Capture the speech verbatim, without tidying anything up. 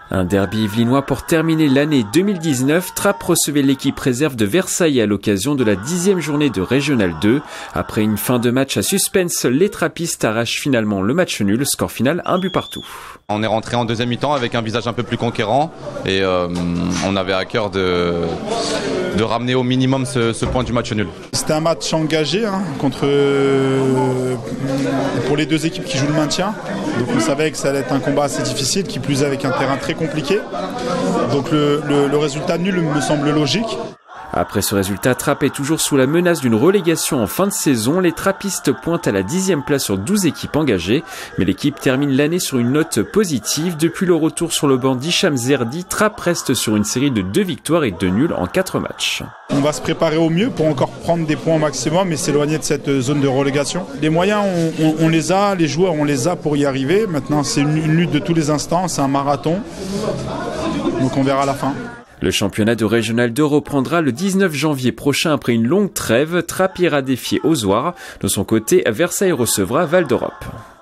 Un derby yvelinois pour terminer l'année deux mille dix-neuf. Trappes recevait l'équipe réserve de Versailles à l'occasion de la dixième journée de Régional deux. Après une fin de match à suspense, les trappistes arrachent finalement le match nul. Score final, un but partout. On est rentré en deuxième mi-temps avec un visage un peu plus conquérant et euh, on avait à cœur de, de ramener au minimum ce, ce point du match nul. C'était un match engagé hein, contre, euh, pour les deux équipes qui jouent le maintien. Donc on savait que ça allait être un combat assez difficile, qui plus est avec un terrain très compliqué. Donc le, le, le résultat nul me semble logique. Après ce résultat, Trappes est toujours sous la menace d'une relégation en fin de saison. Les trappistes pointent à la dixième place sur douze équipes engagées. Mais l'équipe termine l'année sur une note positive. Depuis le retour sur le banc d'Hicham Zerdi, Trappes reste sur une série de deux victoires et deux nuls en quatre matchs. On va se préparer au mieux pour encore prendre des points au maximum et s'éloigner de cette zone de relégation. Les moyens, on, on, on les a, les joueurs, on les a pour y arriver. Maintenant, c'est une, une lutte de tous les instants, c'est un marathon. Donc on verra à la fin. Le championnat de Régional deux reprendra le dix-neuf janvier prochain après une longue trêve. Trappes ira défier Ozoir. De son côté, Versailles recevra Val d'Europe.